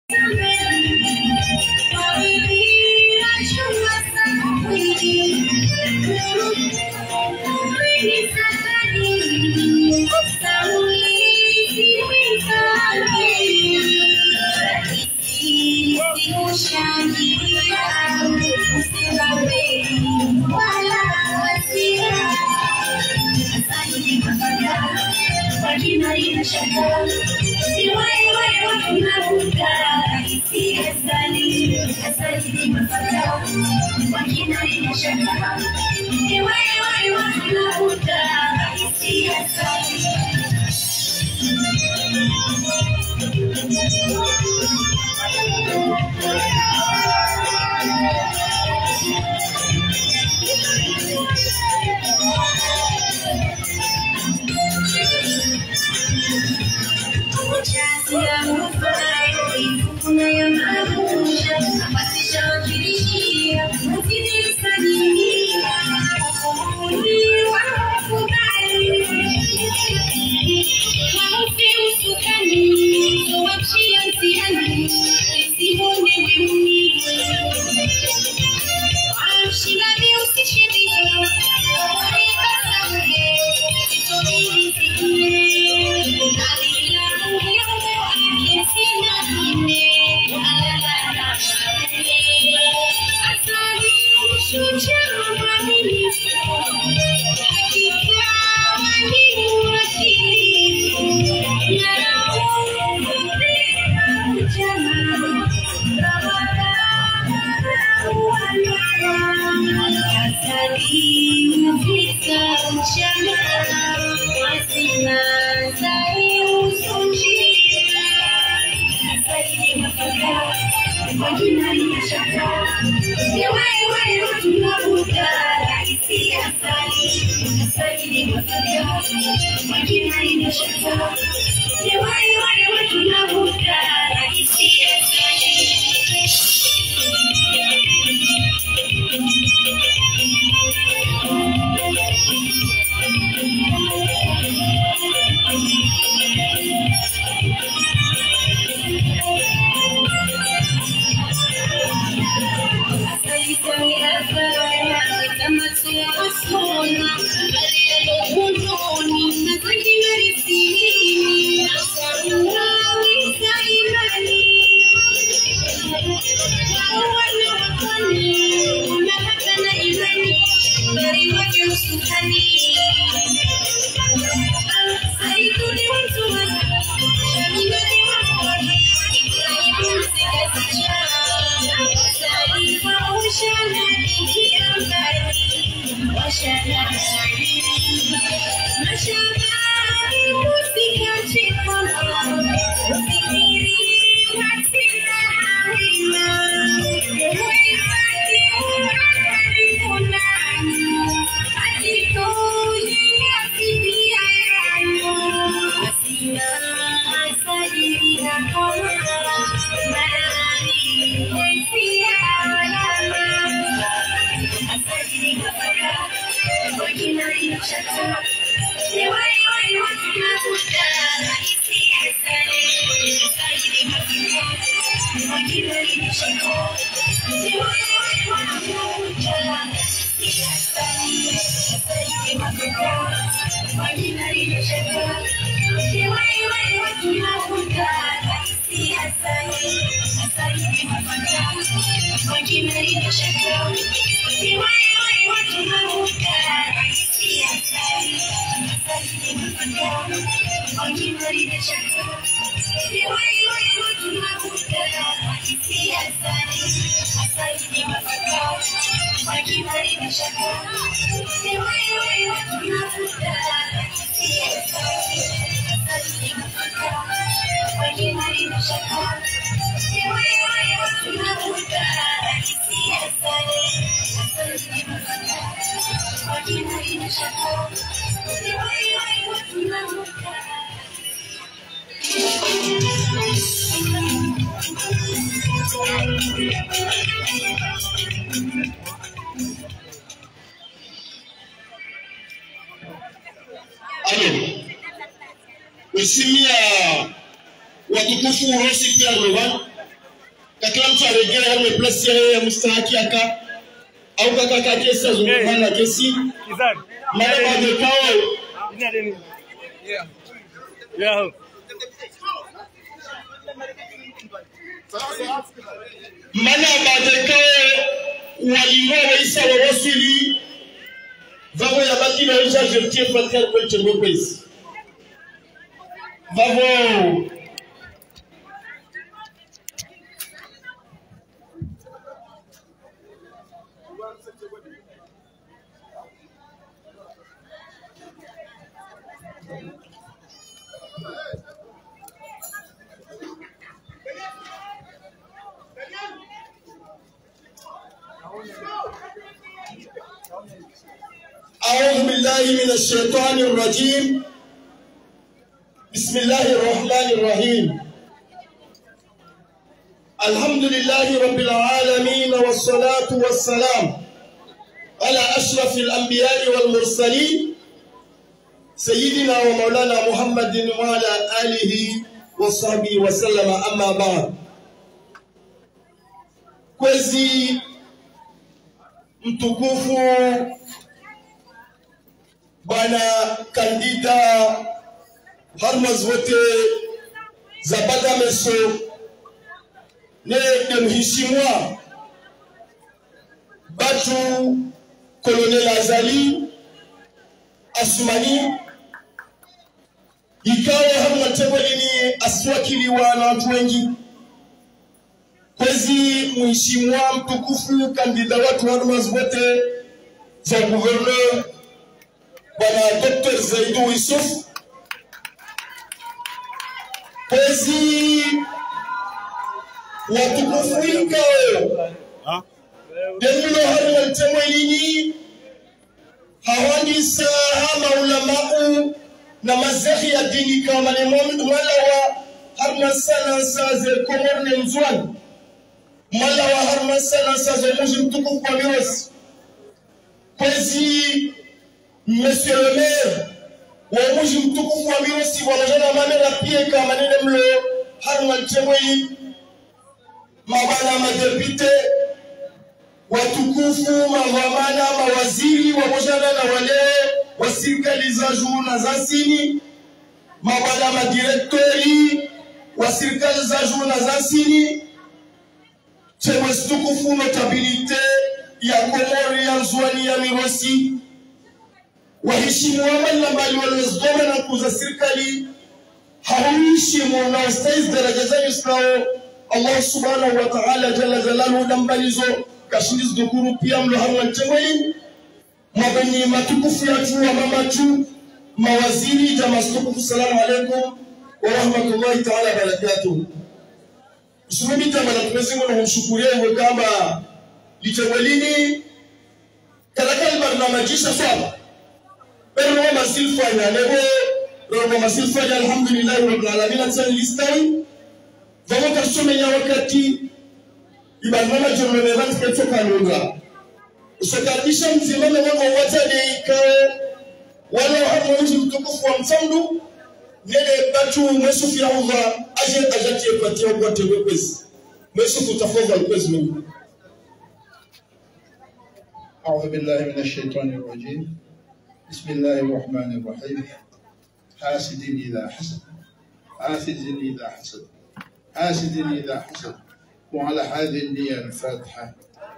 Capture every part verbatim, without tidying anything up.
Isimia watukufu urosi pia mwa kila mtu aregea hame plasi ya mustahaki aka au kaka kakesa zungumana kesi mara baada kao yeah yeah mana baada kao walimo waisa wa wasili vavo ya baki na isha jetie fatia kwa chengo pesi vavo أعوذ بالله من الشيطان الرجيم بسم الله الرحمن الرحيم الحمد لله رب العالمين والصلاة والسلام على أشرف الأنبياء والمرسلين سيدنا ومولانا محمد وعلى آله وصحبه وسلم أما بعد kwezi mtukufu bwana kandida harmaz wote za Bagameso ne mheshimiwa Batu Colonel Azali Asmani ikawa hamna tebelini aswakiliwa na watu wengi kwezi mheshimiwa mtukufu kandida watu harmaz wote za gouverneur bwana Doctor Zaidou Yusuf kwezi watukufu ikao Demilo harma temwelini hawandisa hama ulamau na mazehi ya dini kama ni mwala wa harma sana saze komorne mzwani mwala wa harma sana saze muji mtukufu kwa mirosi kwezi Monsieur le maire wa muji mtukufu wa mirosi wanajana mamela pia kama nene mlo harma temweli mabana madepite watukufu mavamana mawaziri wamojana na wale wa serikali za juu na za chini mabana madirektori wa serikali za juu na za chini chewe tukufu notabilite ya Komori ya Nzwani ya Mirosi waheshimu wamala mbali walezgoma na kuza serikali hawaheshimu na ustaiz daraja za yusnao Allah subhanahu wa ta'ala jalla jalaluhu dambalizo kashindiz dokuru pia mlo harwa temweli mabani matukufu ya tuwa mamatu mawaziri jamaa tukufu salamu alaikum wa rahmatullahi ta'ala barakatuh usimami jamaa na tumezingo na mshukurie kama litemwelini kalakal barnamajisha swaba pero wa masilfanya nebo roho masilfanya alhamdulillah rabbil alamin atsan listawi vamo kasomenya wakati ibanana jomene vant ketoka nunga usakadisha mzimame wango watade ikae wala hapo mji mtukufu wa msandu nene batu mwesu fiauva aje ajati epatia kwa tewe kwezi mwesu kutafoza kwezi mungu أعوذ بالله من الشيطان الرجيم بسم الله الرحمن الرحيم حاسد إذا حسد حاسد إذا حسد حاسد إذا حسد وعلى هذه النية الفاتحة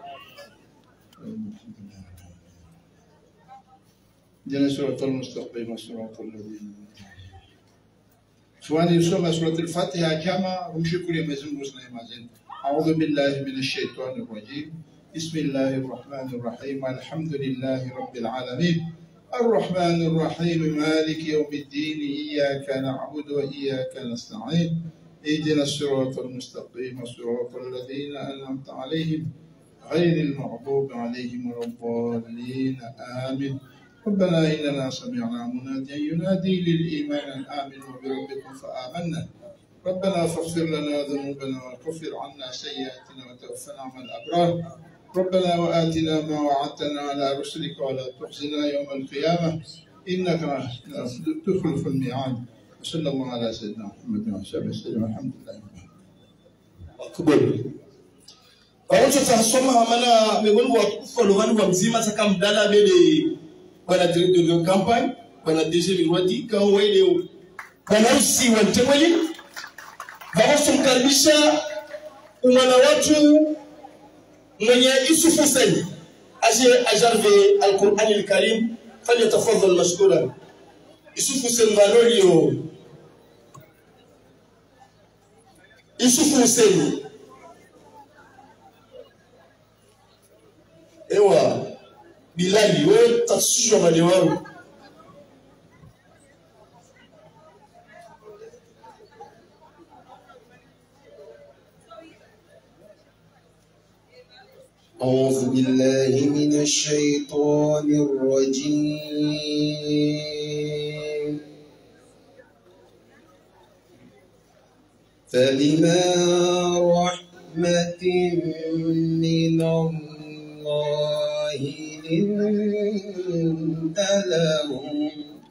دينا سورة المستقيم سورة الذين سواء يسمى سورة الفاتحة كما رمشي كل مزن رسنا مازن أعوذ بالله من الشيطان الرجيم بسم الله الرحمن الرحيم الحمد لله رب العالمين الرحمن الرحيم مالك يوم الدين إياك نعبد وإياك نستعين اهدنا الصراط المستقيم صراط الذين أنعمت عليهم غير المغضوب عليهم ولا الضالين آمين ربنا إننا سمعنا مناديا ينادي للإيمان أن آمنوا بربكم فآمنا ربنا فاغفر لنا ذنوبنا وكفر عنا سيئاتنا وتوفنا مع الأبرار ربنا وآتنا ما وعدتنا على رسلك ولا تخزنا يوم القيامة إنك تخلف الميعاد وصلى الله على سيدنا محمد وعلى آله وسلم الحمد لله أكبر Waoncho tasoma hamana mebonu watukufu lovani wa mzima saka mdala bele bwana directeur de campagne bwana D G Mirwadi kao wele bwana usi wa Mteweli baoso mkaribisha umwana watu mwenye Isufu Seni aje ajarve al-Qur'an al-Karim falyatafadhal mashkuran. Isufu Seni valolio Isufu Seni ewa Bilali wewe tasijua mali wangu أعوذ بالله من الشيطان الرجيم فبما رحمة من الله لنت لهم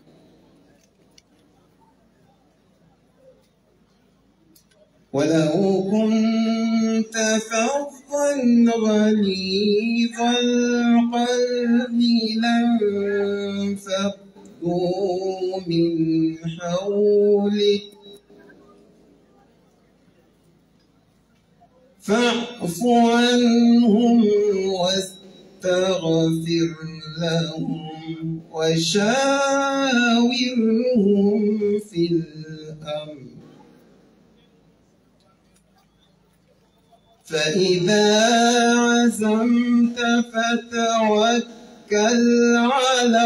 ولو كنت فظا غليظ القلب لانفضوا من حولك فاعف عنهم واستغفر لهم وشاورهم في الأمر فإذا عزمت فتوكل على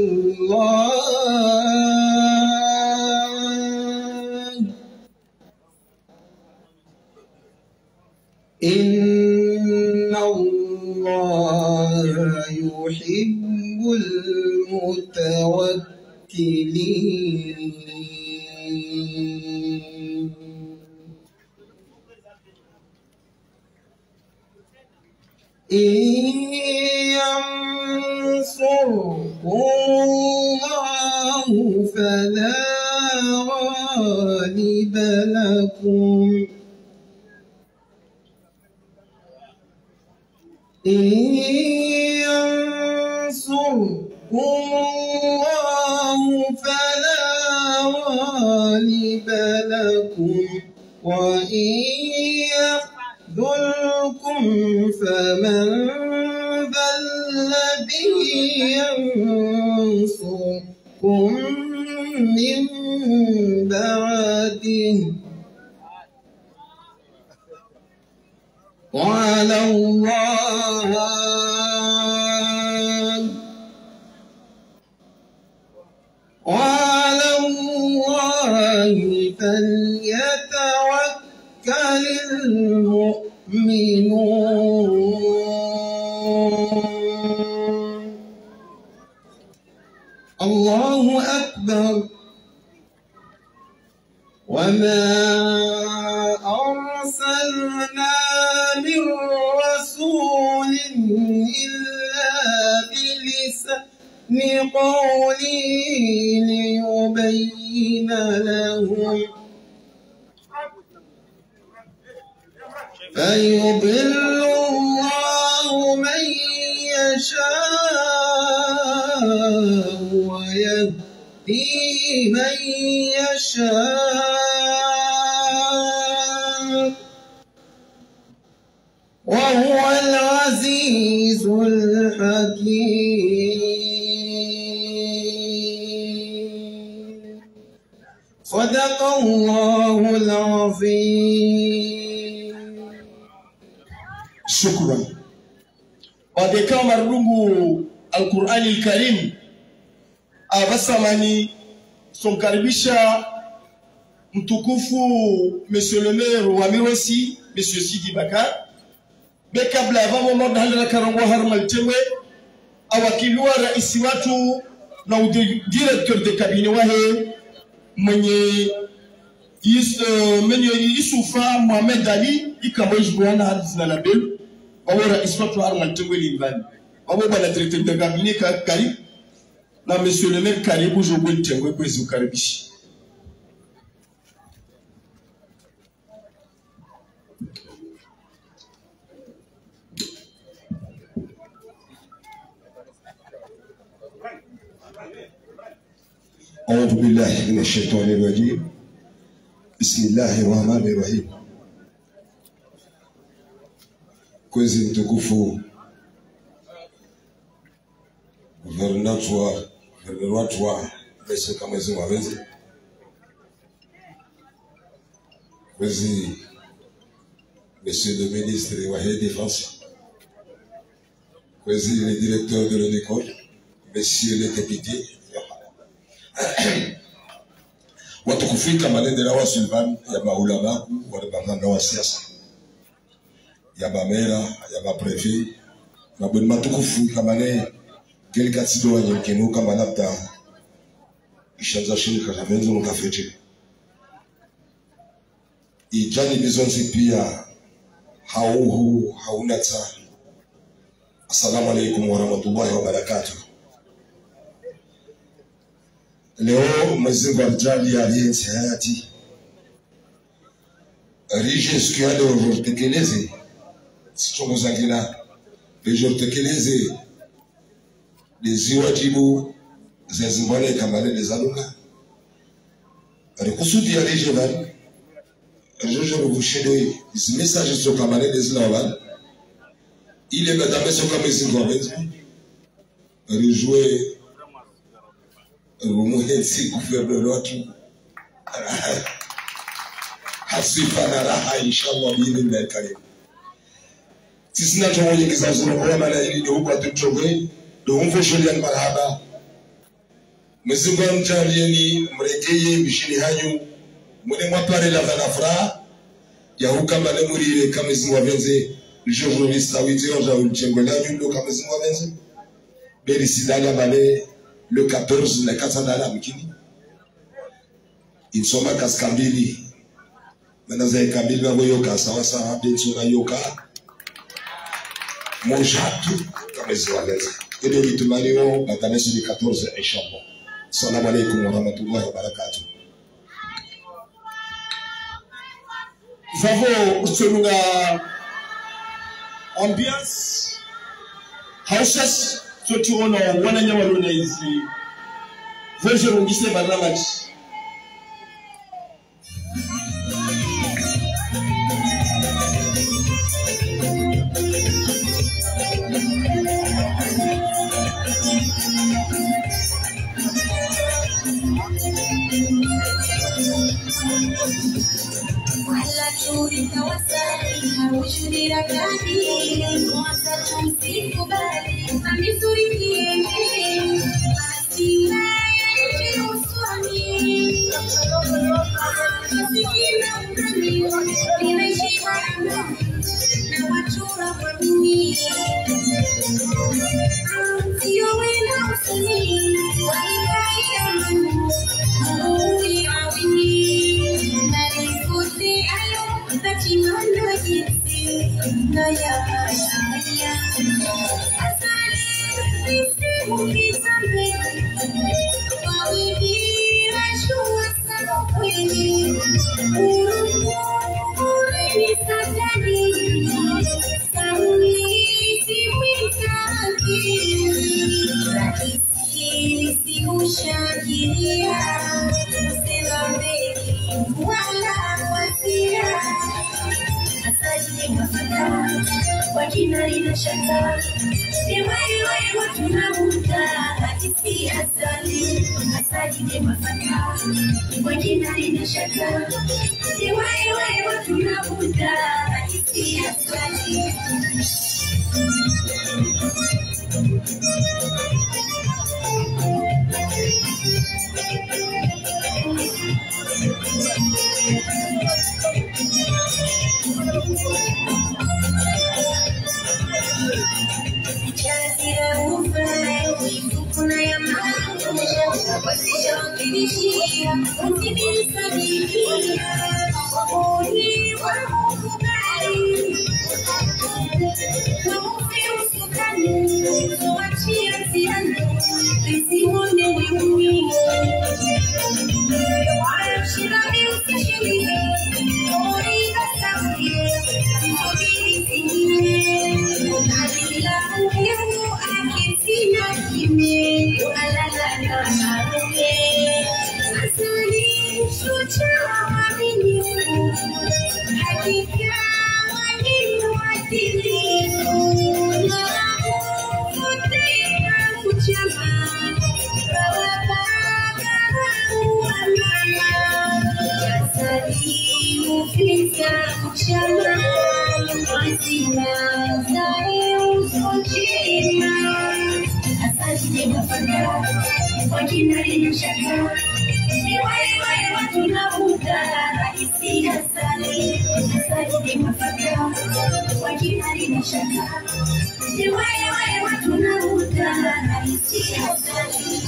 الله إن الله يحب المتوكلين إن ينصركم الله فلا غالب لكم إن ينصركم الله فلا غالب لكم وإن يخذلكم فمن ذا الذي ينصركم من بعده وعلى الله وعلى الله فليتوكل المؤمنون الله أكبر وما أرسلنا من رسول إلا بلسان قوله ليبين لهم فيضل الله من يشاء ويهدي من يشاء وهو العزيز الحكيم صدق الله العظيم. شكرا. Wadeka marungu Al-Qur'ani Al-Karim abasamani somkaribisha mtukufu Monsieur le Maire wa Mirosi Monsieur Sidi Bakar bekabla vamo moda halala karongo harmal tewe awakilwa rais watu na directeur de cabinet wahe mwenye is mwenye Isufa Mohamed Ali ikamwe jibwana hadizna label Bawo rais watu harmal tewe limbani bawo bana directeur de cabinet ka kari na Monsieur le Maire karibu jogwe tewe kwezi ukaribishi. أعوذ بالله من الشيطان الرجيم. بسم الله الرحمن الرحيم. Kwezi mtukufu Guvernatwa Guvernatwa Mese Kamezi Mwavezi, Kwezi Monsieur le ministre wa Défense, Kwezi le directeur de l'école, Monsieur le député, watukufika manende na wa Sulban ya maulama wa na wa siasa ya bamera ya baprefe na bon matukufu kamane kile katido wanyekenu kama labda ishaanza shirika la benzo mkafeche ijani bizonzi pia hauhu haunata. Assalamu alaikum wa rahmatullahi wa barakatuh. Leo mwezi wa Rajab aliyensi hayati rije siku ya leo rutekeleze sichongo zangina rije rutekeleze lezi wajibu za zimbale kamale lezalunga rekusudi ya rije bali rije ruvushede izi message zo kamale lezina bali ile madame so kama izi ngwabenzo rijue Umuhensi gouverneur watu hasifa na raha inshallah biidhnillah karim. Sisi na tumoje kizazi kwa maana hili ndio huko tutoke ndio mfosholia marhaba. Mzingo mjalieni mregeye mishini hanyu mune mwapare la vanafra ya hukama ne murire kama zingo venze journaliste awiti onja ulchengwela nyundo kama zingo venze beri sidala male le quatorze le katandala mkini insoma kaskambili menaza kabili wango yoka sawa sawa bensura yoka mojatu kama ziwaleza ile vitumaliwo bataneshi ni quatorze inshallah. Assalamu alaikum wa rahmatullahi wa barakatuh. Favo usunga ambiance houses sotuono wananya walona hizi vojero ngise barnamaji wala turi kawasai haushurira kadi mwasa tumsiku bali amizuri kienge asina ya uswani masikina unani ninaishiwa na wachura kwa dunia sio wena usani walikaida manu maui awini nalikuti ayo tachinono jinsi na ya ya asali nisi ukizambe wawibira shua sana kweli urumu ureni satani sauli siwitaki rahisi si ushangilia sema mbeki wala wasia asali mafaka wakina inashaka ni wewe watu na muda hatisi asali asali ni mafaka wakina inashaka ni wewe watu na muda hatisi asali. I ushama Asina zae usochima Asante mafaka Kwa jina lina shaka Ni wale wale watu na muda Rahisi asali Asante mafaka Kwa jina lina shaka Ni wale wale watu na muda Rahisi asali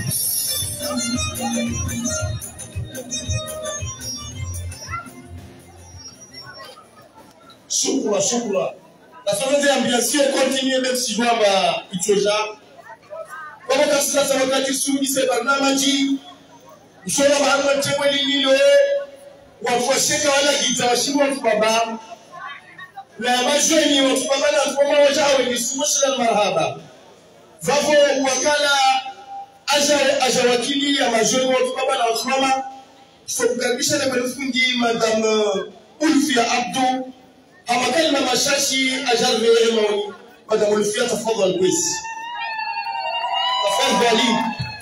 Shukura, shukura. La seconde ambiance continue même si je vois Itoja. Kama kasita sa wakati sumi se barnamaji. Mshola bahama chekwe lililo. Wafuasheka wala gita washimu watu baba. Na majweni watu baba na watu baba wajawe ni sumushi na marhaba. Vavo wakala aja aja wakili ya majweni watu baba na watu mama. Sokukaribisha na malufungi Madame Ulfia Abdou. Hama kalima mashashi ajar veyemoni Madame Ulfia tafadhal kwezi tafadhali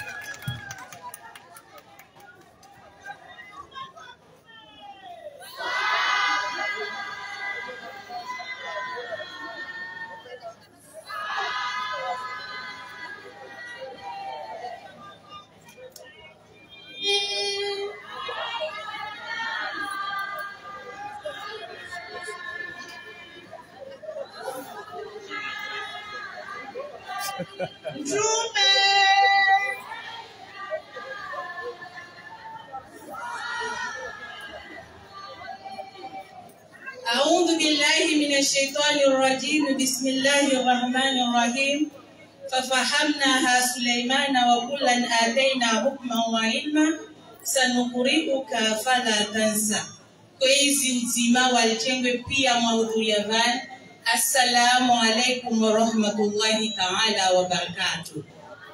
أعوذ بالله من الشيطان الرجيم بسم الله الرحمن الرحيم ففهمناها سليمان وكلا آتينا حكما وعلما سنقرئك فلا تنسى كويزي uzima walijengwe pia mahudhuria van. Assalamu alaikum wa rahmatullahi ta'ala wa barakatuh.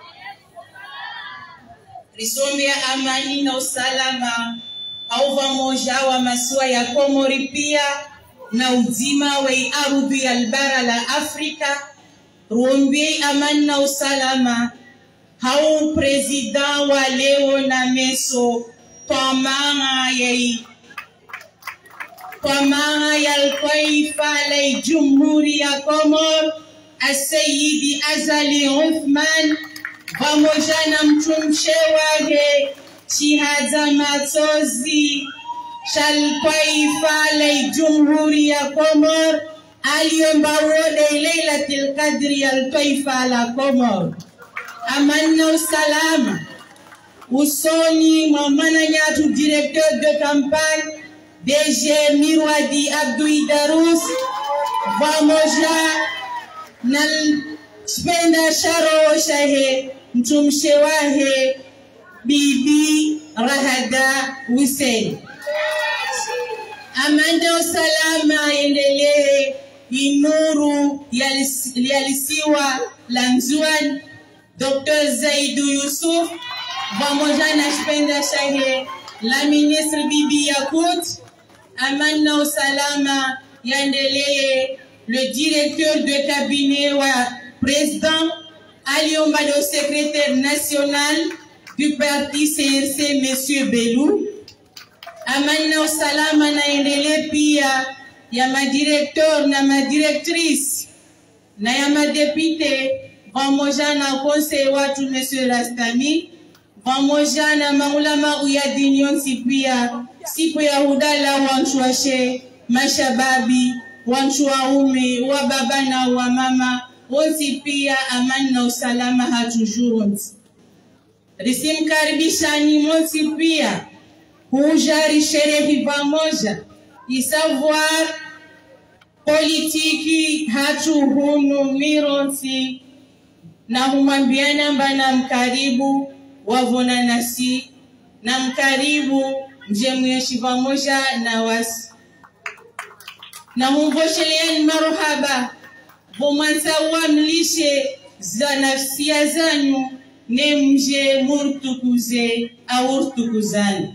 Risombea amani na usalama au pamoja wa maswa ya Komori pia na uzima wa ardhi ya bara la Afrika. Ruombe amani na usalama hau president wa leo na meso kwa maana ya kwa maana ya taifa la Jamhuri ya Komoro Asayidi Azali Uthman pamoja na mtumshe wake Shihada Matozi shal taifa la Jamhuri ya Komoro aliomba wode Lailatul Qadri ya taifa la Komoro. Amani na usalama usoni mwamana nyatu directeur de campagne D G Mirwadi Abdou Idarous pamoja na spenda sharo shahe mtumshe wahe Bibi Rahada Hussein. Amanda usalama endelee inuru yalisiwa Lanzuan Docteur Zaidou Yusuf pamoja na spenda shahe la ministre Bibi Yakut. Amana usalama yandelee le directeur de cabinet wa président aliomba le secrétaire national du parti C R C Monsieur Belou. Amana usalama na endelee pia ya madirecteur na madirectrice na ya madepite pamoja na conseil watu Monsieur Rastami pamoja na maulama uyadini yonsi pia siku ya hudala wanchuashe mashababi wanchuaume wa baba na wa mama wonsi pia amani na usalama hatujurunti. Risimkaribishani monsi pia hujari sherehi pamoja isavoir politiki hatuhunu mironsi na humambiana mbana mkaribu wavona nasi na mkaribu mjemweshi pamoja na wasi na humvosheleani maruhaba vomansa wa mlishe za nafsia zanyu ne mje murtukuze aurtukuzani.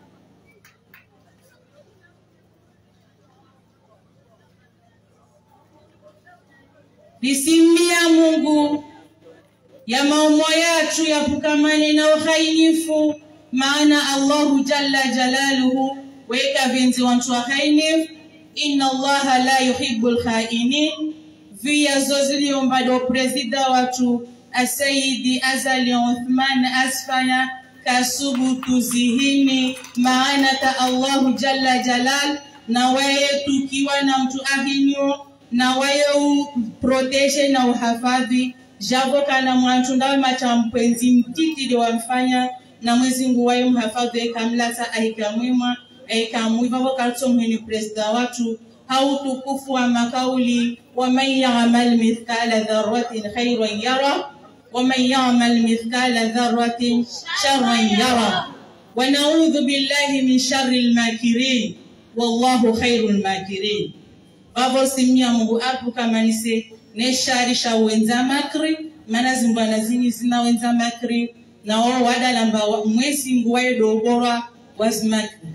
Bisimia Mungu ya maumo yachu ya pukamane na uhainifu maana Allahu Jalla Jalaluhu weka vinzi wantu wahainifu inna Allaha la yuhibbul khainin via zozili ombado presida watu Asayidi Azali Uthman Asfaya kasubutu zihini maana ta Allahu Jalla Jalal na waye tukiwa na mtu ahinyo na waye protege na uhafadhi jabo kana mwantu ndawe machampenzi mtiti wa mfanya na mwezi ngu waye mhafadhi ekamlata aikamwima aikamwiva wakato mweni presida watu hautukufu wa makauli wa man ya'mal mithqala dharratin khayran yara ومن يعمل مثقال ذرة شرا يرى ونعوذ بالله من شر الماكرين والله خير الماكرين babo simia Mungu apu kama nise nesharisha wenza makri maana zimbana zini zina wenza makri na wao wadalamba mwezi nguwaye dobora wazmakri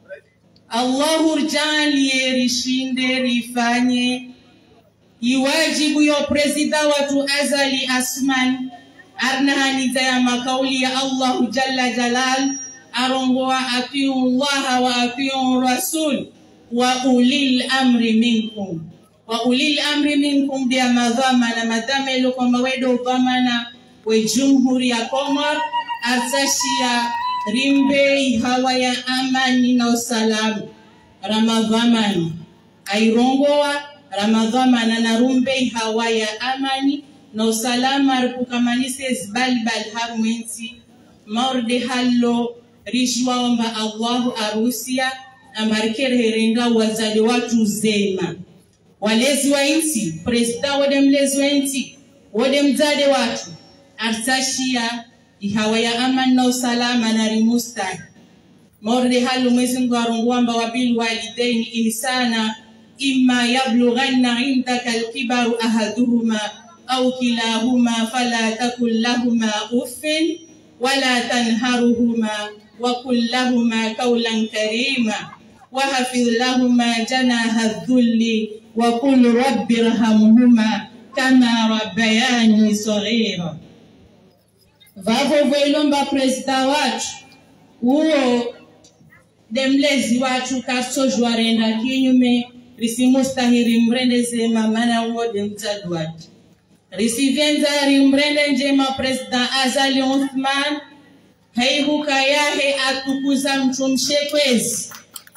Allahu rjali rishinde rifanye iwajibu yo presida watu Azali Asman arnahaniza ya makauli ya Allahu Jalla Jalal arongoa atiu Allah wa atiu Rasul wa ulil amri minkum wa ulil amri minkum dia madhama na madhamelo kwa mawedo dhamana we jumhuri ya Komor azashia rimbe hawa ya amani na usalamu ramadhamani airongoa Ramadhana na rumbe hawa ya amani na usalama rupukamanise zbalbal harumenti maurde hallo rishwa omba Allahu arusia ambarikere herenga wazali watu zema walezi wa inti presida wode mlezi wa inti wode mzade watu arsashia hawa ya amani na usalama na rimusta maurde hallo mwezi ngwarongwamba wabil walidaini insana إما يبلغن عندك الكبر أحدهما أو كلاهما فلا تقل لهما أف ولا تنهرهما وقل لهما قولا كريما وحفظ لهما جناح الذل وقل رب ارحمهما كما ربياني صغيرا. Vavo voilomba presida watu uo demlezi watu kaso jwarenda kinyume risimustahiri mrende zema mana wode mtadwati risivenza rimrende njema presida Azali Uthman haibuka yahe atukuza mtumshe kwezi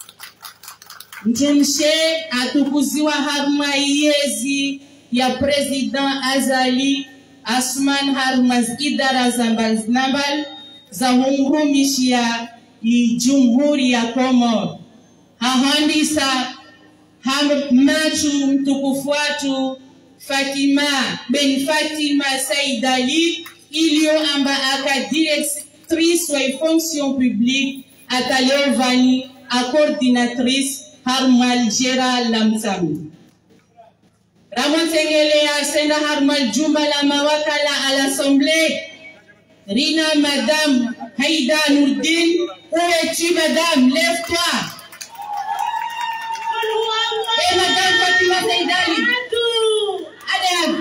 mtumshe atukuziwa harma yezi ya presida Azali Asman harma idara zambal nambal za humrumishia jumhuri ya Komor hahandisa machu mtukufu watu Fatima ben Fatima Said Ali ilio amba aka directrice wa fonction publique ataleovani a coordinatrice harmal jera lamtamu Ramotengele ya senda harmal jumba la mawakala à l'assemblée Rina madame Haïda Nourdine où es-tu madame lève-toi Eh madame Fatima Said Ali Adam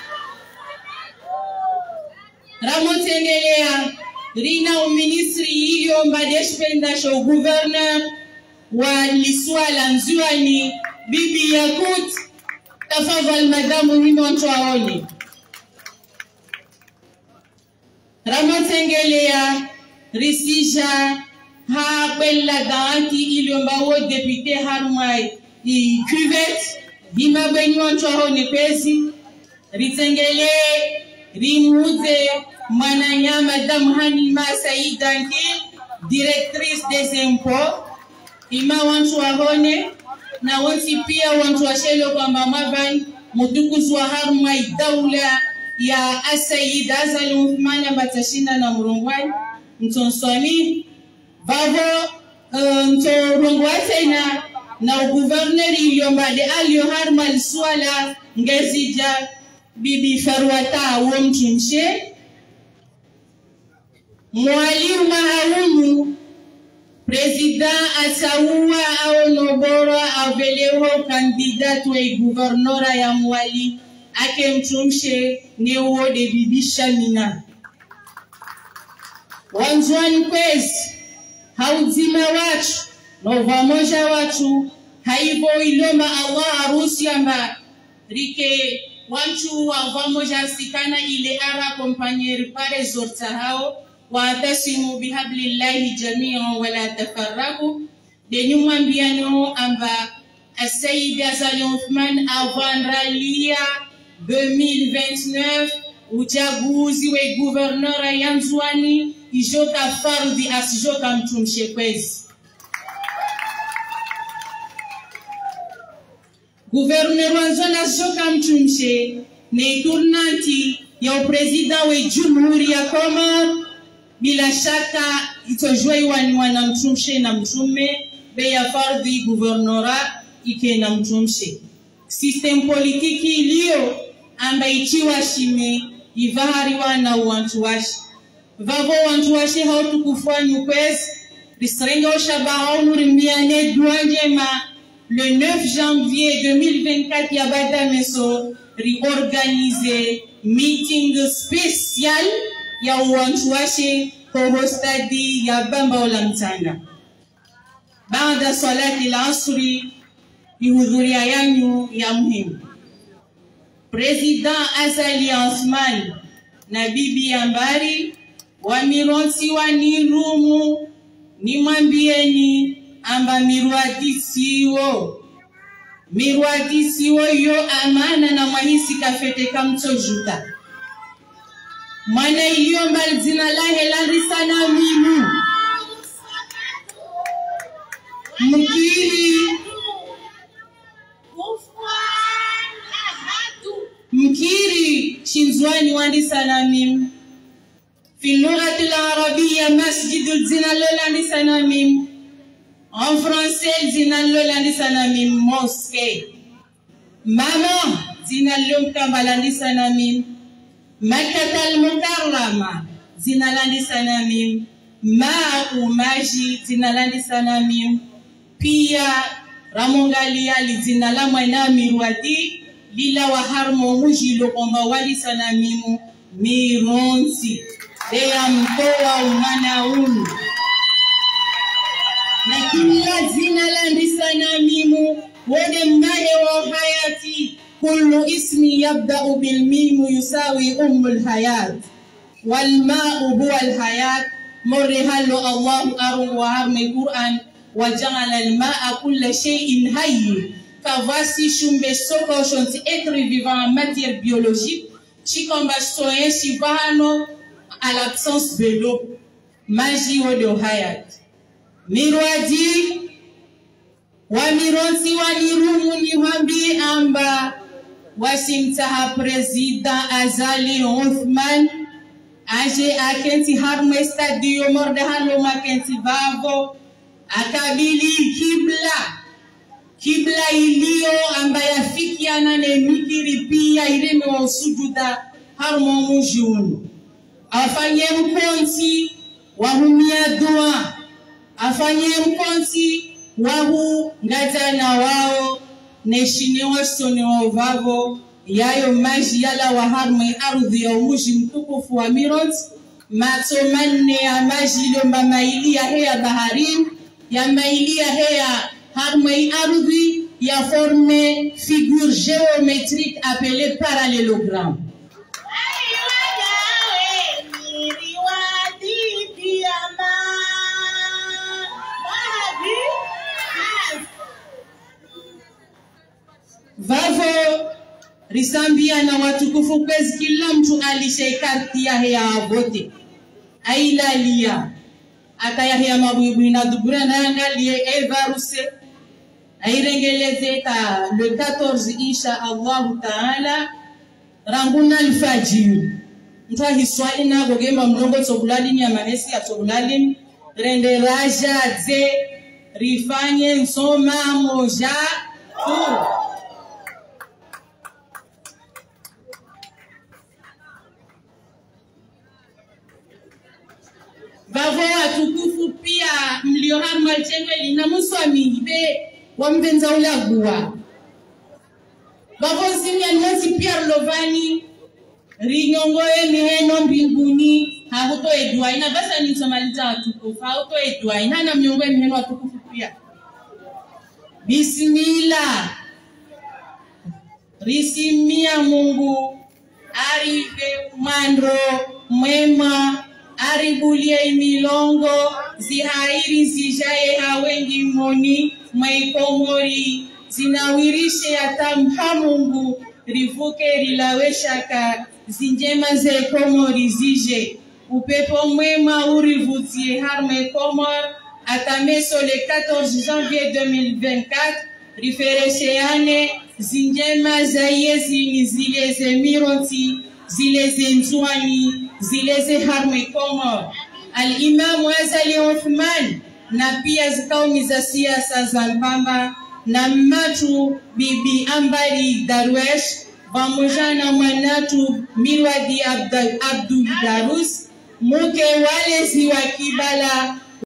Ramotengelea Rina au ministre ilio mbadeshpenda show gouverneur wa Liswala Nzuani Bibi Yakut tafadhali madame mimi wantuaone Ramotengelea Risija ha bella daanti ilio mbawo député harmai i cuvette bima benyo wantuaone pesi Ritengele Rimuze Mananya Madame Hanima Saïda Nkil, directrice des impôts. Ima wantu wahone na wanti pia wantu washelo kwa mamabani mutukuzu wa harma idaula ya Asayida Azali Uthman ambatashinda na murungwani mtonswami bavo mtorungwate na na uguverneri iliyombade aliyo harma liswala ngezija Bibi Farwata uo mtumshe mwalimu mahalumu Presida asawa au nobora aveleho kandidatu wa guvernora ya mwali ake mtumshe ni uo de Bibi Shamina wanzuani kwezi hauzima watu nova moja watu haivo iloma Allah arusi amba rike wanchu wa vamoja sikana ile ara kompanyeri pare zorta hao watasimu bihablillahi jami'an wala tafarraku de nyumwambiano amba Assaïd Azali Othman avandralia deux mille vingt-neuf uchaguzi we gouverneur Yanzwani ijoka fardi asijoka mtumshe kwezi. Gouverneur Yanzwani asijoka mtumshe ne tournanti ya president we jumhuri ya Komoro bila shaka itojoi wani wana mtumshe na mtume be ya fardi gouvernora ike na mtumshe. System politiki ilio amba ichiwa shime ivahari wana uwantu washi. Vavo uwantu washi hao tukufuanyu kwezi risrenga oshaba hao nurimbiane duanjema le neuf janvier deux mille vingt-quatre ya bada meso reorganize meeting spécial ya uwantu washi kwa stadi ya bamba ola mtanga. Baada salati la asri ihudhuria yanyu ya muhimu. President Azali Othman na bibi Ambari wamironsi wa nirumu ni mwambieni amba miruadisiwo miruadisiwo yo amana na mwahisi kafete kamtojuta mwana iliyo mbali zina lahe landri sana mimu mkiri mkiri shinzwani wandi sanamim في اللغة العربية مسجد الزنا لولاندي سناميم en français الزنا لولاندي سناميم mosquée maman زنا لوم كمبالاندي سناميم مكة المكرمة زنا لاندي سناميم ما umaji زنا لاندي سناميم pia ramongalia lizina la mwana mirwati lila wa harmo mujilo kwamba wali sanamimu mironsi Deya mkoa umana unu na kila zina landi sanamimu wode mbahe wa hayati kullu ismi yabda'u bil mimu yusawi ummul hayat wal ma'u huwa al hayat murrihalu Allahu aru wa harmi Qur'an wa ja'ala al ma'a kulla shay'in hayy ka voici shumbe soko shonti être vivant en matière biologique chikomba soye shivano à l'absence de l'eau maji wodo hayat mirwaji wa mironsi wa nirumu ni hambi amba wasimtaha president Azali Othman aje akenti harme stadio morde halo makenti vavo akabili kibla kibla ilio amba yafikiana ne mikiri pia ireme wa usujuda harmo mujunu afanye mkonti wahumia dua afanye mkonti wahu ngatana wao neshine wasone wao vavo yayo maji yala waharme ardhi ya umuji mtukufu wa Mirot matomanne ya maji lomba maili ya hea baharin ya maili ya hea harme ardhi ya forme figure géométrique appelée parallélogramme. Vavo risambia na watukufu kwezi kila mtu alishekarti ya hea vote ailalia ata ya hea mabuibu na dubura na angalie evaruse airengeleze ta le quatorze insha Allah taala ranguna alfajiri mtwa hiswali na gogemba mlongo tsokulali ni amanesi ya tsokulali rende raja ze rifanye nsoma moja tu Vavo atukufu pia mliohamu malchengeli na muswami be wamvenza ulagua. Vavo zimya nmosi pia lovani rinyongoe miheno mbinguni hakuto edua. Ina basa ni msomalita atukufu hakuto edua. Inana mnyongoe miheno atukufu pia. Bismillah. Risimia Mungu arive mandro mwema aribulie milongo zihairi zijaye hawengi moni maikomori zinawirishe atamha Mungu rivuke rilaweshaka zinjema ze komori zije upepo mwema urivutie harme komor atameso le quatorze janvier deux mille vingt-quatre riferesheane zinjema za yezini zileze miroti zileze nzwani zileze harme komor al-Imam Azali Uthman na pia zikaumi za siasa za Mpamba na Matu Bibi Ambari Darwesh pamoja na mwanatu Milwadi Abdul Darus mke walezi wa Kibala